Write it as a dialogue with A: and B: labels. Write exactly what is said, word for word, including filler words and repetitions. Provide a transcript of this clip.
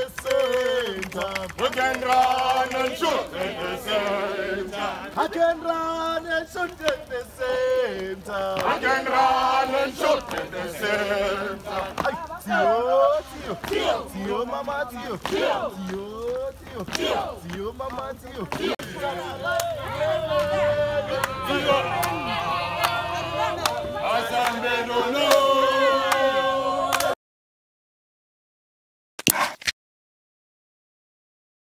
A: the same time. We can run and shoot at the same time. I can run and shoot at the same time. I can run and shoot at the same time. Tio, tio, tio, tio, mama, tio, tio, tio, tio, tio, mama, tio.